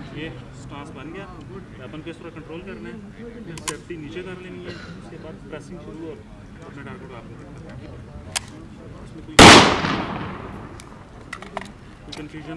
ये स्टांस बन गया, वेपन को इस तरह कंट्रोल करना है, फिर सेफ्टी नीचे कर लेनी है, उसके बाद प्रेसिंग शुरू और अपने टारगेट को आपने करना है। उसमें कोई कन्फ्यूजन